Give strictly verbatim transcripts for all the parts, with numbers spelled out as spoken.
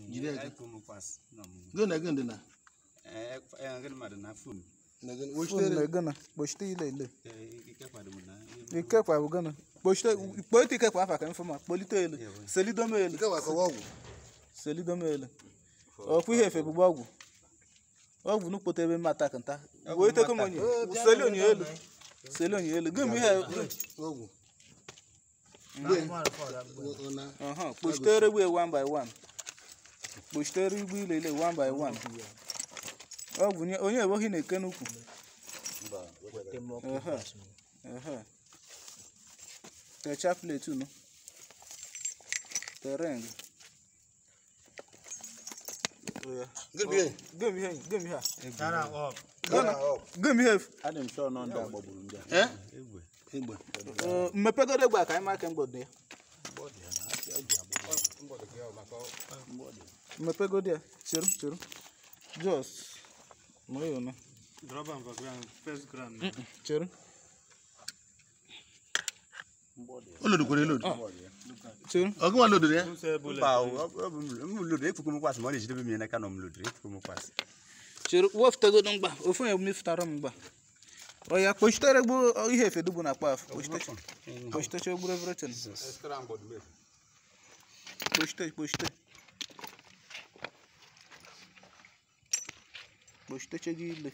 Jide ai kuma kwas na mu gana gana na eh eh gana ma da na fun na gana Fun na gana boshte ile ile eh ike kwa da mu na ike kwa gana boshte polite ike kwa afa kan fuma polite ile selido mele ike wa ka wogu selido mele o ku hefe bu gbagu ogwu nu pote be mata kanta wo ite ko monyi seli oni ele seli oni ele gemi he wogu aha boshte re we one by one boshte re bi ile ile one by one ogwu ni onye ebo hi na kenuku aha aha the chaplet too no the ring Give me, give me here, give me here. Cara up. Give me here. adam sure no nda gboburu nda eh? egbe Egbe. Uh, mmepegode gba ka anyị maka mgbode. Mmepegode ya, chere, chere. Just mo yo no. Drop am for ground, first ground. Chere. Olodo kwere lodo. Chere. Ogun wa lodo ya. Who say bullet? ba o mu lo de fuku mu kwas mo le jide be mi na ka no mu lo de fuku mu kwas Chere, wo ftego don gba, o fun e mi ftara m gba. O ya poshtere gbo ihe fe dubu na pa af. Poshte. Poshte che gbure everything. escram bod me Poshte, poshte. Poshte che gile.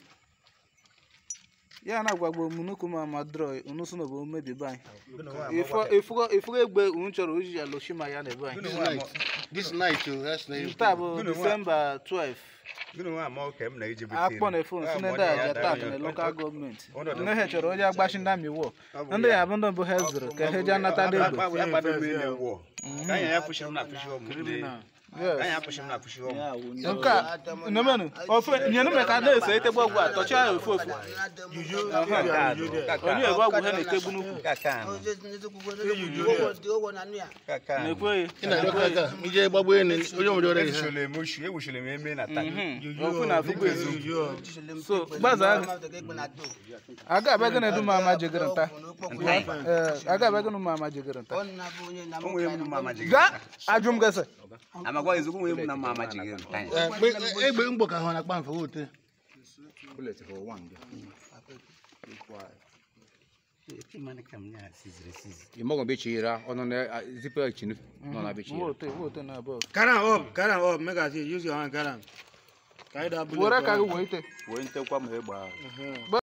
Ya na gwagbo munuku ma ma draw unu so no bo me de ban. Ifo ifo ifo egbe unu choro oji ya lo shima ya na ban. This night. This night you that's night. Tabo December twelfth. gunu wa ma o kem na ije Akpọ na phone sine da ja tag na local government. Ne he choro oji agbashi nda mi wo. Ndị ya bụ ndị bụ hezro ka he ja nata de egbe. ya ba do me ne wo kan ya push na push wo mu kan ya push na push wo Nka no menu ofe nyenu me ka na eso ite gbogbo atọcha ya ofu ofu. Juju, juju there. Onye egbe ogwu he na ite gbunuku. kaka kaka Na ekwe. Ina do kaka. Ije gbagbo ene ojo mo jore ihe. ewushole mo shu ewushole me me na ta Ofu na afugbo ezu. Juju. So gbaza aga abega na duma ma jigiranta. Eh aga abega na ma jigiranta. o mo yemu mama jige Ga ajum gase. amagwa ezu mo yemu na mama jige tan Eh, egbe ngbo ka ho na pa nfo wote. bullet for one e man kam nya sizre siz Imogo bechira ono na zipa chinu no na bechira. Wote wote na bo. Carry am up, carry am up, make I see. Use your hand, carry am. Carry that bullet. Wora ka down. go ite. wo nte kwa mo he gba